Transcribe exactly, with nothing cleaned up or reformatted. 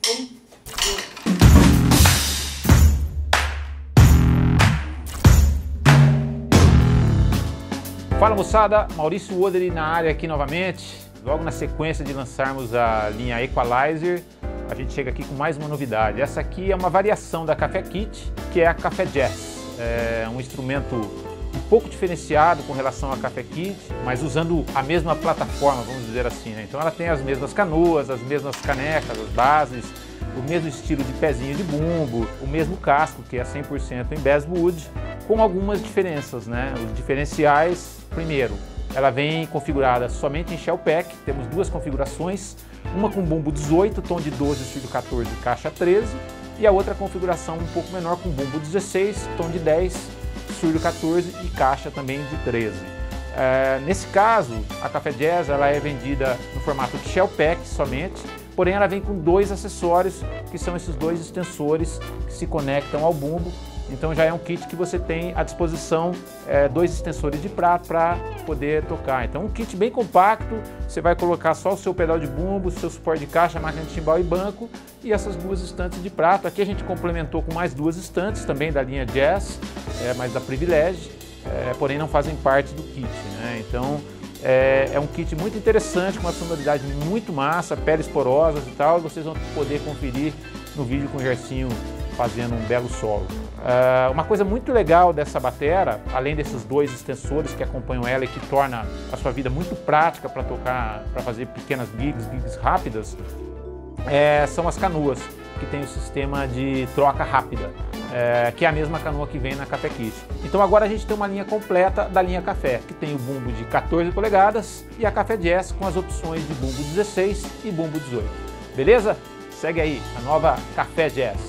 Um, dois. Fala moçada, Maurício Oderi na área aqui novamente. Logo na sequência de lançarmos a linha Equalizer, a gente chega aqui com mais uma novidade. Essa aqui é uma variação da Café Kit, que é a Café Jazz. É um instrumento um pouco diferenciado com relação à Café Kit, mas usando a mesma plataforma, vamos dizer assim, né? Então ela tem as mesmas canoas, as mesmas canecas, as bases, o mesmo estilo de pezinho de bumbo, o mesmo casco, que é cem por cento em basswood, com algumas diferenças, né? Os diferenciais, primeiro, ela vem configurada somente em shell pack, temos duas configurações, uma com bumbo dezoito, tom de doze, surdo quatorze, caixa treze, e a outra configuração um pouco menor com bumbo dezesseis, tom de dez, surdo quatorze e caixa também de treze. É, nesse caso, a Café Jazz ela é vendida no formato de shell pack somente, porém ela vem com dois acessórios, que são esses dois extensores que se conectam ao bumbo. Então já é um kit que você tem à disposição é, dois extensores de prato para poder tocar. Então um kit bem compacto, você vai colocar só o seu pedal de bumbo, seu suporte de caixa, máquina de timbal e banco e essas duas estantes de prato. Aqui a gente complementou com mais duas estantes também da linha Jazz, é, mas da Privilege, é, porém não fazem parte do kit, né? Então é, é um kit muito interessante, com uma sonoridade muito massa, peles porosas e tal, vocês vão poder conferir no vídeo com o Gersinho fazendo um belo solo. Uh, uma coisa muito legal dessa batera, além desses dois extensores que acompanham ela e que torna a sua vida muito prática para tocar, para fazer pequenas gigs, gigs rápidas, é, são as canoas, que tem o sistema de troca rápida, é, que é a mesma canoa que vem na Café Kit. Então agora a gente tem uma linha completa da linha Café, que tem o bumbo de quatorze polegadas e a Café Jazz com as opções de bumbo dezesseis e bumbo dezoito. Beleza? Segue aí a nova Café Jazz.